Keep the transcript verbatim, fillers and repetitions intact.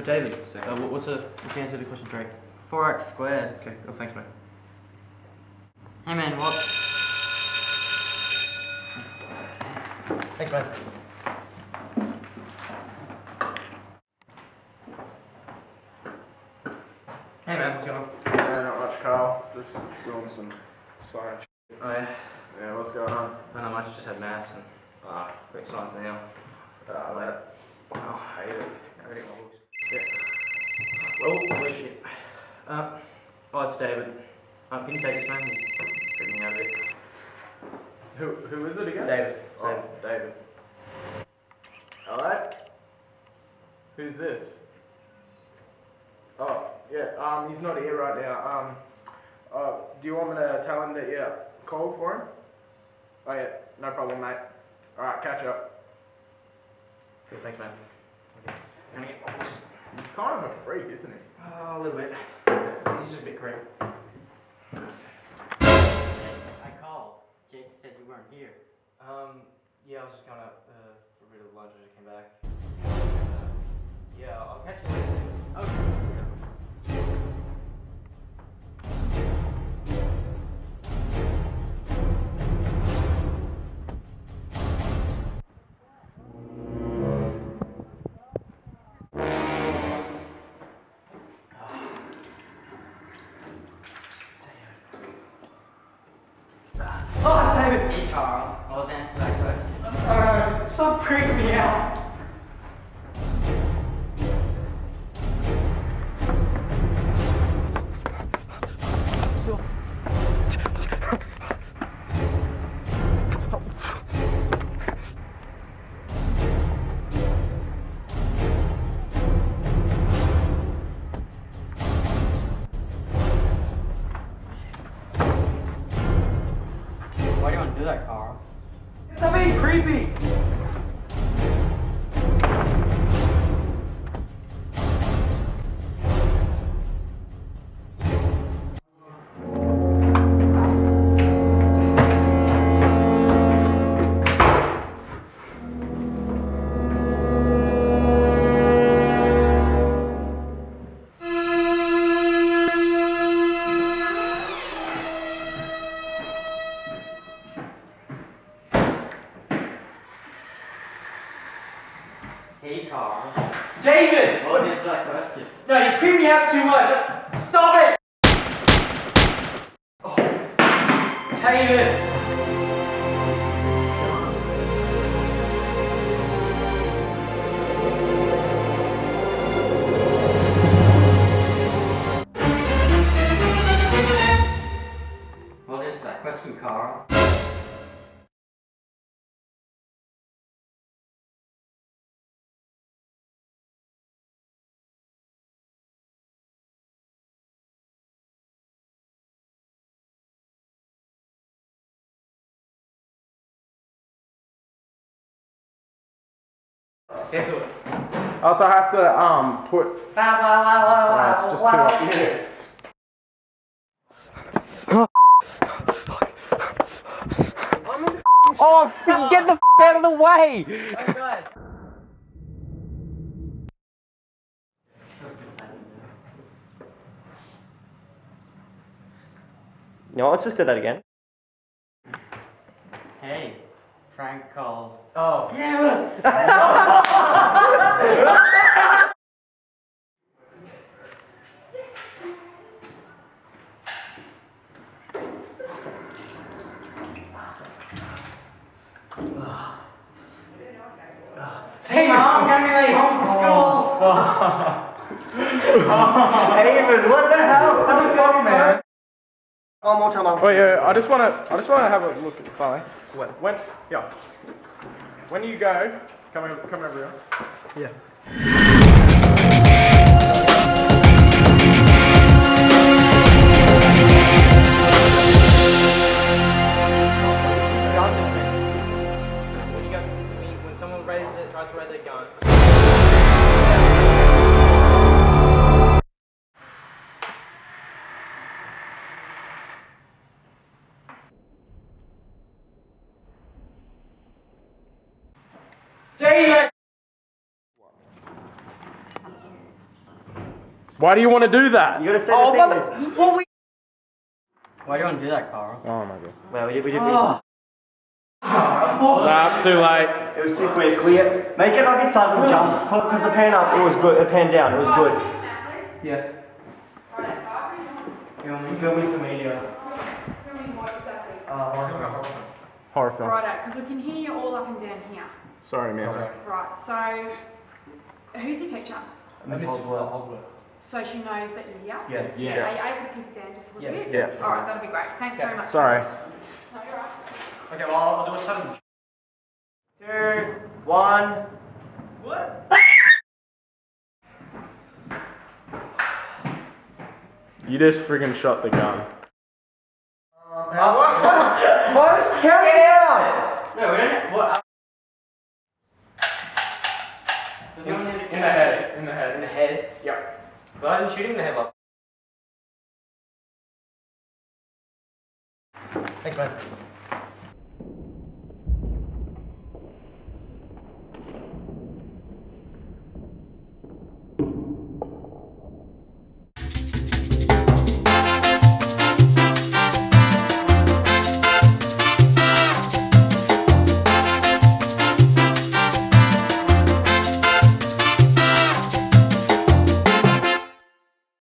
David, uh, what's, a, what's the answer to question three? four x squared. Okay, oh, thanks, mate. Hey man, what? Thanks, mate. Hey man, what's going on? Yeah, not much, Carl. Just doing some science. Oh yeah? Yeah, what's going on? Not much, just had maths and ah, got science now. Uh, that. Oh, I hate it. I already got my books. Yeah. Oh, oh shit. Uh, oh, it's David. Um, can you take this man? He's freaking out a bit. Who, who is it again? David. Oh, David. Alright. Who's this? Oh, yeah, um, he's not here right now. Um, uh, do you want me to tell him that you called for him? Oh yeah, no problem, mate. Alright, catch up. Cool, thanks, man. Okay. I'm gonna get my books. He's kind of a freak, isn't he? Oh, a little bit. He's just a bit creepy. I called. Jake said you weren't here. Um, yeah, I was just going out uh, for a bit of lunch. I just came back. Uh, yeah, I'll catch you later. Okay. Oh, David! Hey Charles, what was the answer to that question? Uh, stop creeping me out! Why do you want to do that, Carl? Stop being creepy! Hey Carl. David! What was the answer to that question? No, you creep me out too much! Stop it! Oh. David! What was the answer to that question, Carl? Get to it. I also have to, um, put... Wow, wow, wow, wow, Uh, it's just wow. too up here. Oh, f get the f out of the way! Oh god. No, let's just do that again. Hey, Frank called. Oh. Damn it! David! Mom, got me late home from school! David, what the hell? How's it going, man? One more time. Oh yeah, I just wanna, I just wanna have a look at something. When? When, yeah. When you go, come over, come over here. Yeah. When you go, when, when someone raises it, tries to raise their gun. David! Why do you want to do that? You gotta say Oh, the mother- thing. Well, we- Why do you want to do that, Carl? Oh my god. Well, we did, we did. Oh. Nah, too late. It was too quick. We make it like a sudden jump. Because the pan up, it was good. The pan down, it was good. Yeah. You filming for media? Filming what exactly? Uh, horror. Horror film. Right, because we can hear you all up and down here. Sorry, miss. Right, so who's your teacher? Miss Holdsworth. So she knows that you're here? Yeah. Yeah. Are you able to keep it down just a little Yeah. bit? Yeah. Alright, that'll be great. Thanks very much. Sorry. No, you're right. Okay, well, I'll do a sudden. Two, one. What? You just friggin' shot the gun. Boss, count it out! No, we don't. What? In, in the head. In the head. In the head? Yep. But I didn't shoot him in the head last. Thanks, man.